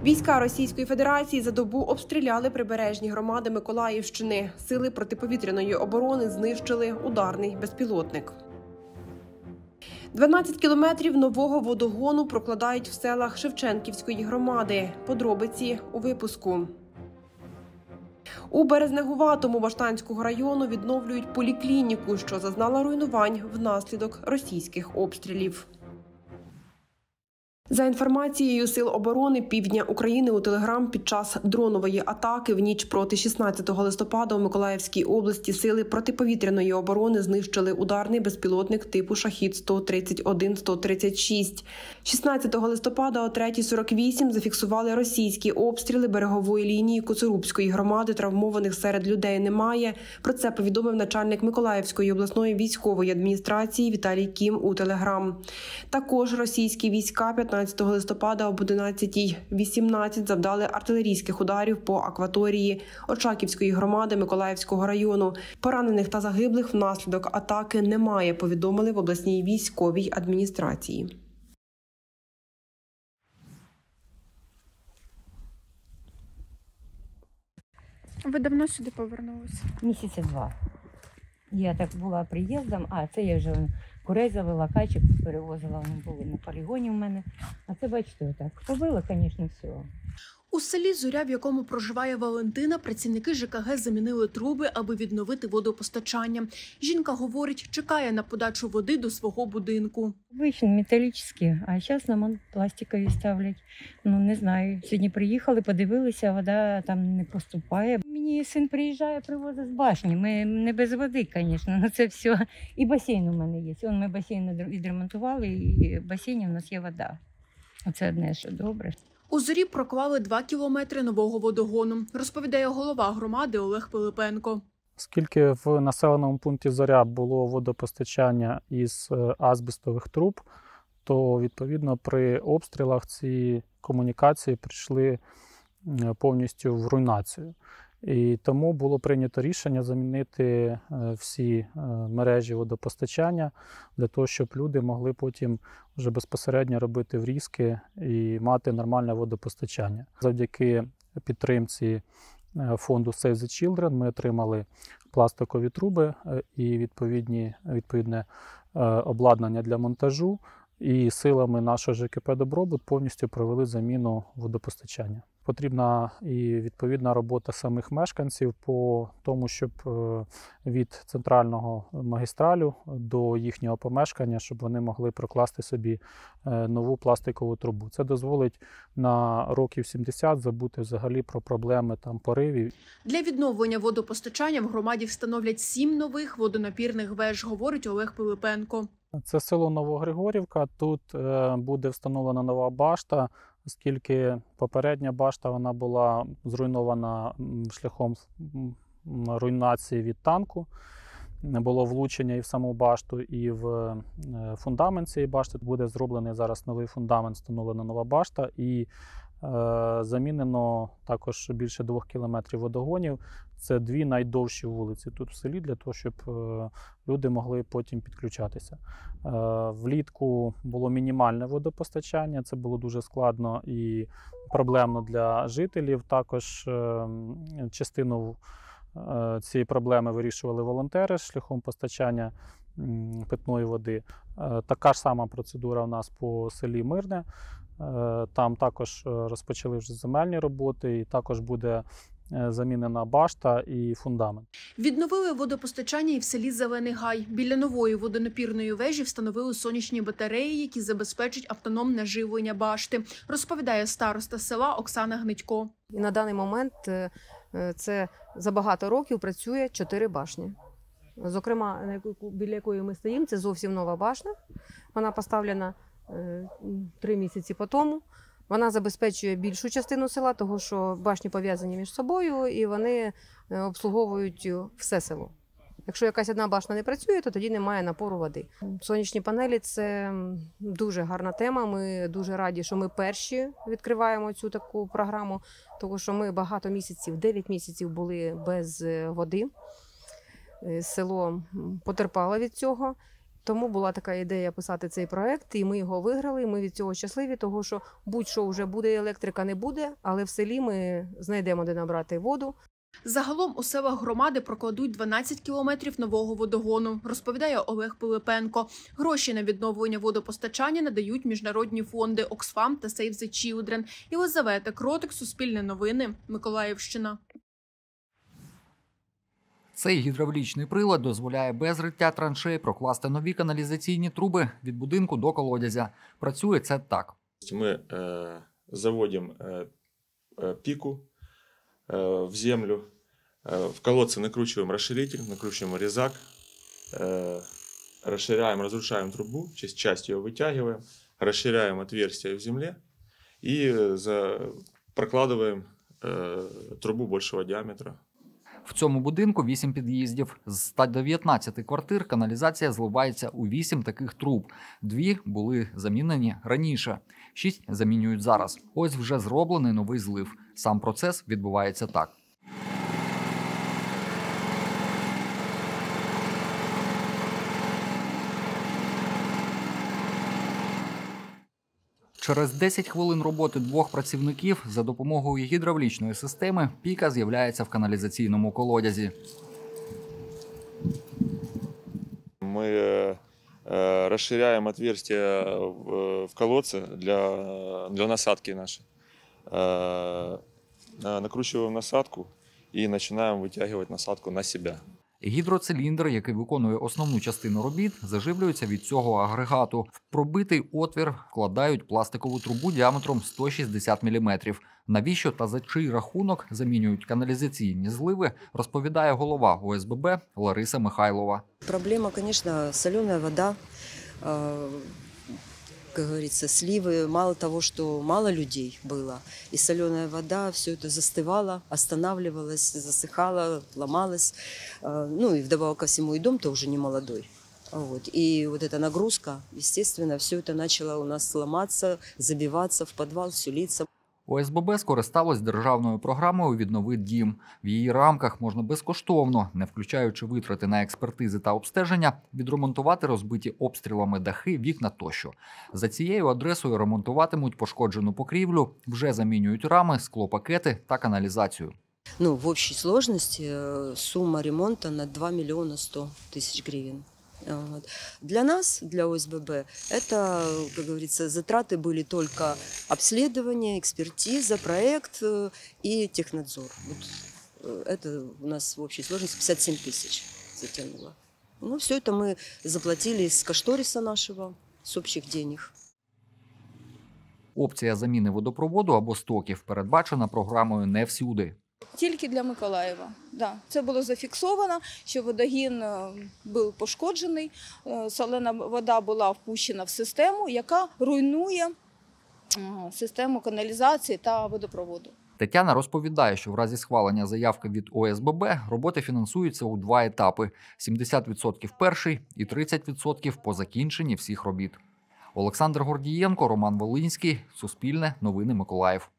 Війська Російської Федерації за добу обстріляли прибережні громади Миколаївщини. Сили протиповітряної оборони знищили ударний безпілотник. 12 кілометрів нового водогону прокладають в селах Шевченківської громади. Подробиці у випуску. У Березнегуватому Баштанського району відновлюють поліклініку, що зазнала руйнувань внаслідок російських обстрілів. За інформацією Сил оборони Півдня України у Телеграм, під час дронової атаки в ніч проти 16 листопада у Миколаївській області сили протиповітряної оборони знищили ударний безпілотник типу «Шахід-131-136». 16 листопада о 3:48 зафіксували російські обстріли берегової лінії Коцурубської громади. Травмованих серед людей немає. Про це повідомив начальник Миколаївської обласної військової адміністрації Віталій Кім у Телеграм. Також російські війська 15 листопада об 11:18 завдали артилерійських ударів по акваторії Очаківської громади Миколаївського району. Поранених та загиблих внаслідок атаки немає, повідомили в обласній військовій адміністрації. Ви давно сюди повернулися? Місяця 2. Я так була приїздом, а це я вже курей завела, качок перевозила, вони були на полігоні в мене. А це, бачите, отак. Побила, звісно, все. У селі Зоря, в якому проживає Валентина, працівники ЖКГ замінили труби, аби відновити водопостачання. Жінка говорить, чекає на подачу води до свого будинку. Обично металічні, а зараз нам пластикові ставлять. Ну, не знаю. Сьогодні приїхали, подивилися, вода там не поступає. Мені син приїжджає, привозить з башні. Ми не без води, звісно, але це все. І басейн у мене є. Ми басейн відремонтували, і в басейні у нас є вода. Оце одне, що добре. У Зорі проклали 2 кілометри нового водогону, розповідає голова громади Олег Пилипенко. Оскільки в населеному пункті Зоря було водопостачання із азбестових труб, то відповідно при обстрілах ці комунікації прийшли повністю в руйнацію. І тому було прийнято рішення замінити всі мережі водопостачання для того, щоб люди могли потім вже безпосередньо робити врізки і мати нормальне водопостачання. Завдяки підтримці фонду Save the Children ми отримали пластикові труби і відповідне обладнання для монтажу. І силами нашого ЖКП «Добробут» повністю провели заміну водопостачання. Потрібна і відповідна робота самих мешканців по тому, щоб від центрального магістралю до їхнього помешкання, щоб вони могли прокласти собі нову пластикову трубу. Це дозволить на років 70 забути взагалі про проблеми там поривів. Для відновлення водопостачання в громаді встановлять 7 нових водонапірних веж, говорить Олег Пилипенко. Це село Новогригорівка. Тут буде встановлена нова башта, оскільки попередня башта вона була зруйнована шляхом руйнації від танку. Було влучення і в саму башту, і в фундамент цієї башти. Буде зроблений зараз новий фундамент, встановлена нова башта і замінено також більше 2 кілометрів водогонів. Це 2 найдовші вулиці тут в селі, для того, щоб люди могли потім підключатися. Влітку було мінімальне водопостачання, це було дуже складно і проблемно для жителів. Також частину цієї проблеми вирішували волонтери шляхом постачання питної води. Така ж сама процедура у нас по селі Мирне. Там також розпочали вже земельні роботи, і також буде замінена башта і фундамент. Відновили водопостачання і в селі Зелений Гай. Біля нової водонапірної вежі встановили сонячні батареї, які забезпечать автономне живлення башти, розповідає староста села Оксана Гнитько. І на даний момент це за багато років працює 4 башні. Зокрема, біля якої ми стоїмо, це зовсім нова башня. Вона поставлена 3 місяці по тому. Вона забезпечує більшу частину села, тому що башні пов'язані між собою і вони обслуговують все село. Якщо якась одна башня не працює, то тоді немає напору води. Сонячні панелі – це дуже гарна тема. Ми дуже раді, що ми перші відкриваємо цю таку програму, тому що ми багато місяців, 9 місяців були без води. Село потерпало від цього. Тому була така ідея писати цей проект, і ми його виграли. Ми від цього щасливі, того що будь-що вже буде, електрика не буде, але в селі ми знайдемо, де набрати воду. Загалом у селах громади прокладуть 12 кілометрів нового водогону, розповідає Олег Пилипенко. Гроші на відновлення водопостачання надають міжнародні фонди Оксфам та Save the Children. Єлизавета Кротик, Суспільне новини, Миколаївщина. Цей гідравлічний прилад дозволяє без риття траншей прокласти нові каналізаційні труби від будинку до колодязя. Працює це так. Ми заводимо піку в землю, в колодце накручиваем расширитель, накручиваем резак, расширяем, разрушаем трубу, часть ее вытягиваем, расширяем отверстие в земле и прокладываем трубу большего диаметра. В цьому будинку 8 під'їздів. З 119 квартир каналізація зливається у 8 таких труб. 2 були замінені раніше, 6 замінюють зараз. Ось вже зроблений новий злив. Сам процес відбувається так. Через 10 хвилин роботи 2 працівників за допомогою гідравлічної системи піка з'являється в каналізаційному колодязі. Мы расширяем отверстие в колодце для насадки нашей. Накручиваем насадку и начинаем вытягивать насадку на себя. Гідроциліндр, який виконує основну частину робіт, заживлюється від цього агрегату. В пробитий отвір вкладають пластикову трубу діаметром 160 мм. Навіщо та за чий рахунок замінюють каналізаційні зливи, розповідає голова ОСББ Лариса Михайлова. Проблема, конечно, соленая вода, как говорится, сливы. Мало того, что мало людей было, и соленая вода, все это застывало, останавливалось, засыхало, ломалось. Ну и вдобавок ко всему и дом-то уже не молодой. Вот. И вот эта нагрузка, естественно, все это начало у нас ломаться, забиваться в подвал, все литься. ОСББ скористалось державною програмою «Віднови дім». В її рамках можна безкоштовно, не включаючи витрати на експертизи та обстеження, відремонтувати розбиті обстрілами дахи, вікна тощо. За цією адресою ремонтуватимуть пошкоджену покрівлю, вже замінюють рами, склопакети та каналізацію. Ну, в общей сложности сумма ремонта на 2 миллиона 100 тысяч гривен. Вот. Для нас, для ОСББ, это, как говорится, затраты были только обследование, экспертиза, проект и технадзор. Вот. Это у нас в общей сложности 57 тысяч затянуло. Ну, все это мы заплатили из кошториса нашего, с общих денег. Опція заміни водопроводу або стоків передбачена програмою «Не всюди». Тільки для Миколаєва. Да. Це було зафіксовано, що водогін був пошкоджений, солена вода була впущена в систему, яка руйнує систему каналізації та водопроводу. Тетяна розповідає, що в разі схвалення заявки від ОСББ роботи фінансуються у 2 етапи – 70% перший і 30% по закінченні всіх робіт. Олександр Гордієнко, Роман Волинський, Суспільне, Новини Миколаїв.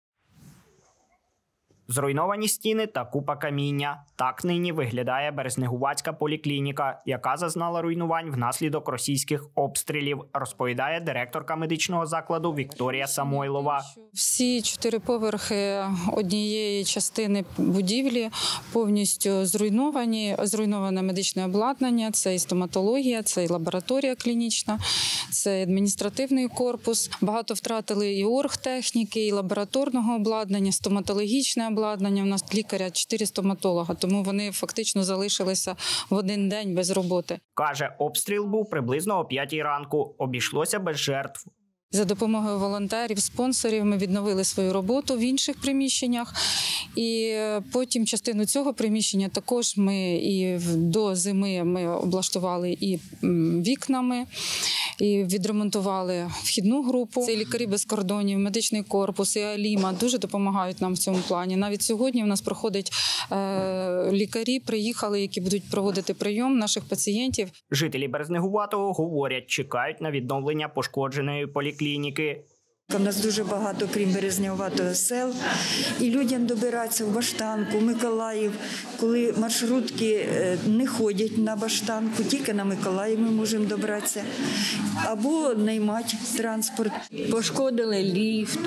Зруйновані стіни та купа каміння. Так нині виглядає Березнегуватська поліклініка, яка зазнала руйнувань внаслідок російських обстрілів, розповідає директорка медичного закладу Вікторія Самойлова. Всі 4 поверхи однієї частини будівлі повністю зруйновані. Зруйноване медичне обладнання, це і стоматологія, це і лабораторія клінічна, це адміністративний корпус. Багато втратили і оргтехніки, і лабораторного обладнання, стоматологічне обладнання. У нас лікаря 4 стоматолога, тому вони фактично залишилися в один день без роботи. Каже, обстріл був приблизно о 5 ранку. Обійшлося без жертв. За допомогою волонтерів, спонсорів ми відновили свою роботу в інших приміщеннях. І потім частину цього приміщення також ми і до зими ми облаштували і вікнами, і відремонтували вхідну групу. Це лікарі без кордонів, медичний корпус, і Аліма дуже допомагають нам в цьому плані. Навіть сьогодні в нас проходять лікарі, приїхали, які будуть проводити прийом наших пацієнтів. Жителі Березнегуватого говорять, чекають на відновлення пошкодженої поліклініки. У нас дуже багато, крім Березняватого, сел, і людям добиратися в Баштанку, Миколаїв, коли маршрутки не ходять на Баштанку, тільки на Миколаїв ми можемо добратися, або наймати транспорт. Пошкодили ліфт,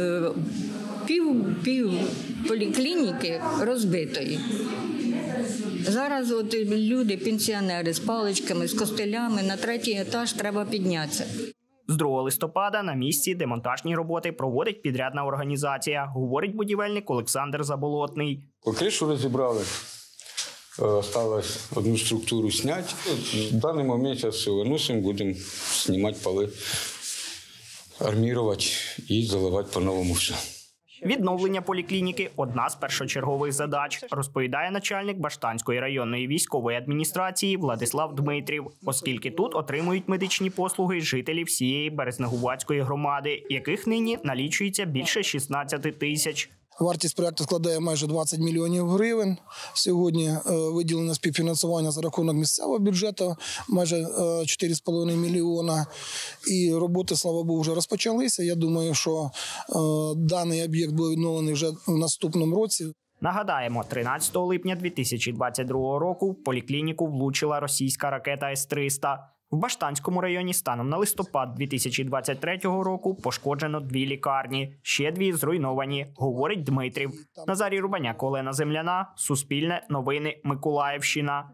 пів поліклініки розбитої. Зараз от люди, пенсіонери з паличками, з костилями, на 3-й етаж треба піднятися. З 2 листопада на місці демонтажні роботи проводить підрядна організація, говорить будівельник Олександр Заболотний. Кришу розібрали, осталось одну структуру зняти. В даний момент зараз все виносимо, будемо знімати поли, армірувати і заливати по-новому все. Відновлення поліклініки – одна з першочергових задач, розповідає начальник Баштанської районної військової адміністрації Владислав Дмитрів, оскільки тут отримують медичні послуги жителі всієї Березнегуватської громади, яких нині налічується більше 16 тисяч. Вартість проєкту складає майже 20 мільйонів гривень. Сьогодні виділено співфінансування за рахунок місцевого бюджету майже 4,5 мільйона. І роботи, слава Богу, вже розпочалися. Я думаю, що даний об'єкт буде відновлений вже в наступному році. Нагадаємо, 13 липня 2022 року в поліклініку влучила російська ракета С-300. В Баштанському районі станом на листопад 2023 року пошкоджено 2 лікарні, ще 2 зруйновані, говорить Дмитрів. Назарій Рубаняк, Олена Земляна, Суспільне, Новини, Миколаївщина.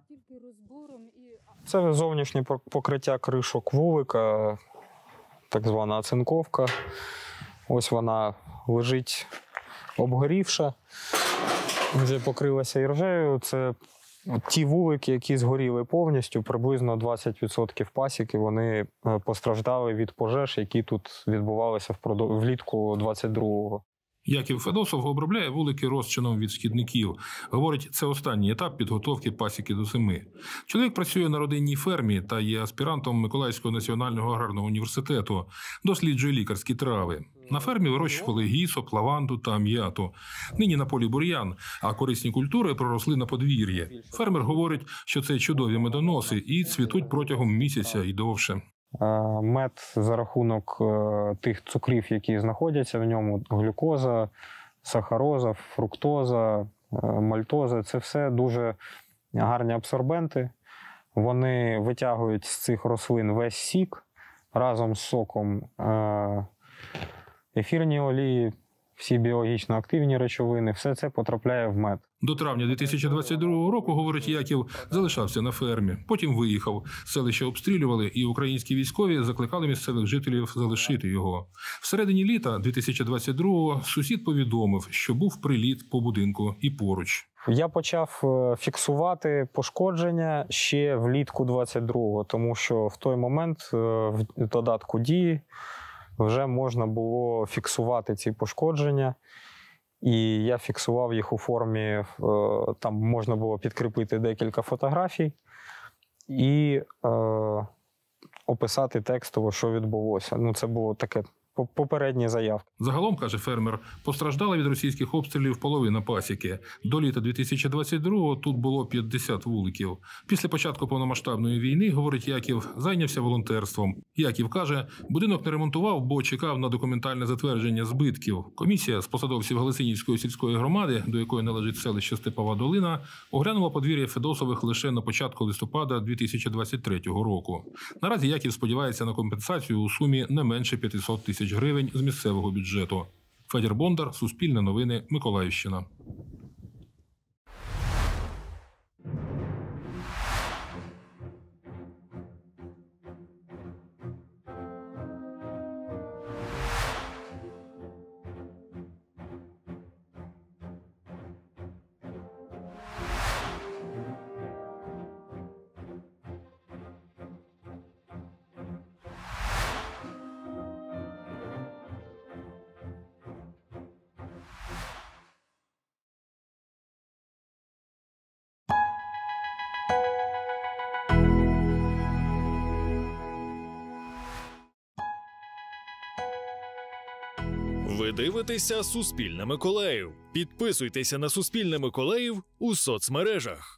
Це зовнішнє покриття кришок вулика, так звана оцинковка. Ось вона лежить обгорівша, вже покрилася іржею. Це ті вулики, які згоріли повністю, приблизно 20% пасіки, вони постраждали від пожеж, які тут відбувалися влітку 22-го. Яків Федосов обробляє вулики розчином від шкідників. Говорить, це останній етап підготовки пасіки до зими. Чоловік працює на родинній фермі та є аспірантом Миколаївського національного аграрного університету. Досліджує лікарські трави. На фермі вирощували гісоп, лаванду та м'яту. Нині на полі бур'ян, а корисні культури проросли на подвір'ї. Фермер говорить, що це чудові медоноси і цвітуть протягом місяця і довше. Мед за рахунок тих цукрів, які знаходяться в ньому, глюкоза, сахароза, фруктоза, мальтоза – це все дуже гарні абсорбенти. Вони витягують з цих рослин весь сік разом з соком, ефірні олії, всі біологічно активні речовини, все це потрапляє в мед. До травня 2022 року, говорить Яків, залишався на фермі. Потім виїхав. Селище обстрілювали, і українські військові закликали місцевих жителів залишити його. Всередині літа 2022-го сусід повідомив, що був приліт по будинку і поруч. Я почав фіксувати пошкодження ще влітку 22-го, тому що в той момент в додатку «Дії» вже можна було фіксувати ці пошкодження. І я фіксував їх у формі, там можна було підкріпити декілька фотографій і описати текстово, що відбулося. Ну, це було таке попередні заявки. Загалом, каже фермер, постраждала від російських обстрілів половина пасіки. До літа 2022-го тут було 50 вуликів. Після початку повномасштабної війни, говорить Яків, зайнявся волонтерством. Яків каже, будинок не ремонтував, бо чекав на документальне затвердження збитків. Комісія з посадовців Галицинівської сільської громади, до якої належить селище Степова Долина, оглянула подвір'я Федосових лише на початку листопада 2023 року. Наразі Яків сподівається на компенсацію у сумі не менше 500 тисяч гривень з місцевого бюджету. Федір Бондар, Суспільне новини, Миколаївщина. Ви дивитеся «Суспільне Миколаїв». Підписуйтеся на «Суспільне Миколаїв» у соцмережах.